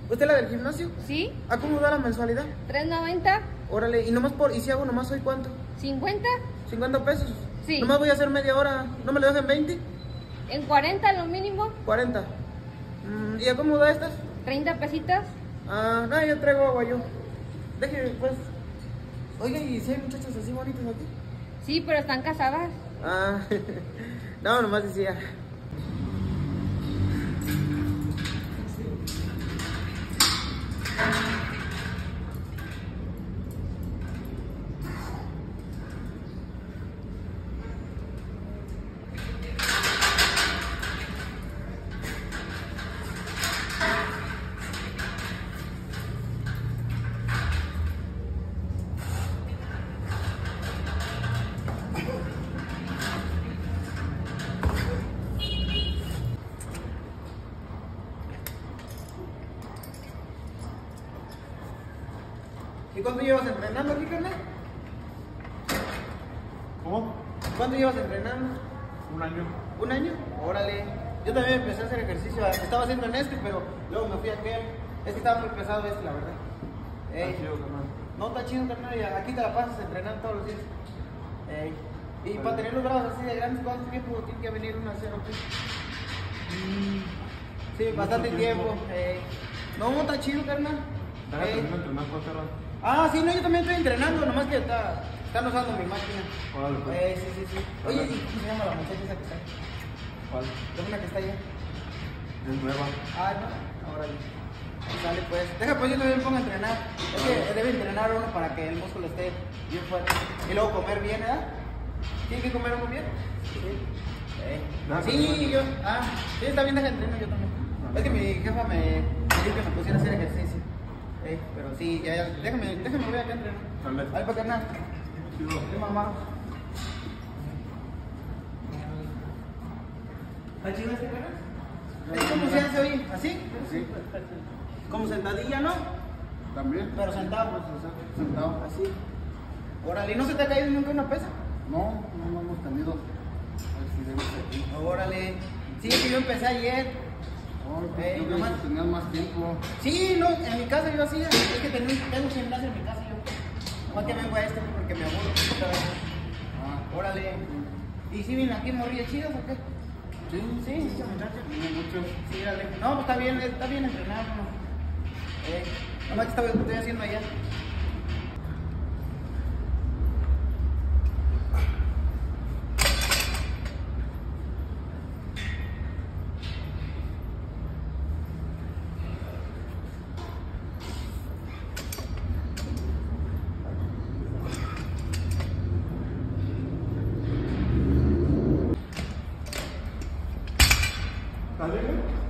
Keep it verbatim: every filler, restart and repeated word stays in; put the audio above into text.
¿Usted es la del gimnasio? Sí, ¿A cómo da la mensualidad? tres noventa, Órale, y nomás por, y si hago nomás hoy cuánto? cincuenta, ¿cincuenta pesos? Sí. Nomás voy a hacer media hora, ¿no me lo dejan veinte? en cuarenta lo mínimo, cuarenta. Mm, ¿Y a cómo da estas? treinta pesitas. Ah, no, yo traigo agua yo. Déjeme pues. Oiga, ¿y si hay muchachas así bonitas aquí? Sí, pero están casadas. Ah, no, nomás decía. ¿Y cuánto llevas entrenando aquí, carnal? ¿Cómo? ¿Cuánto llevas entrenando? Un año. ¿Un año? Órale. Yo también empecé a hacer ejercicio. Estaba haciendo en este, pero luego me fui a aquel. Es que estaba muy pesado este, la verdad. Ey. Está chido, carnal. No, está chido, carnal. y Aquí te la pasas entrenando todos los días. Ey. Y para tener los brazos así de grandes, ¿cuánto tiempo tiene que venir uno a hacer? ¿Okay? Sí, bastante tiempo. tiempo. Ey. No, está chido, carnal. Déjame Ey. terminar de entrenar con este rato. Ah, sí, no, yo también estoy entrenando, nomás que está, están usando mi máquina. Órale, pues. Eh, sí, sí, sí. Oye, ¿y cómo se llama la muchacha esa que está ahí? ¿Cuál? Es una que está allá. Es nueva. Ah, no, ahora sale pues. Deja pues yo también me pongo a entrenar. Es que debe entrenar uno para que el músculo esté bien fuerte. Y luego comer bien, ¿verdad? ¿Tiene que comer uno bien? Sí. Eh. Deja Sí, que- yo. Ah, sí, está bien, deja entreno yo también. Es que mi jefa me dijo que me pusiera a hacer ejercicio. Eh, pero sí, ya, ya. Déjame, déjame ver acá entreno. Dale. Ahí para carnal. Chido. Sí, mamá. ¿Está chido este carnal? ¿Cómo se hace hoy? ¿Así? Sí. Como sentadilla, ¿no? ¿También? Pero sentado, pues, o sea, Sentado. así. Órale, ¿y no se te ha caído nunca una pesa? No, no, no hemos tenido accidentes aquí. Órale. Sí, es que yo empecé ayer. Oh, Ey, yo creo nomás- que tenías más tiempo. Sí, no, en mi casa yo hacía. Es que tengo, tengo un gimnasio en mi casa yo. Nomás que vengo a este porque me aburro. Ah, Órale. ¿Y si vienen aquí morrillas chidas o qué? sí, Sí, sí, muchachos. tiene muchos. Sí, dale. No, pues está bien, está bien entrenado. ¿No? Eh, nomás que estaba, estoy haciendo allá. ¿Está bien?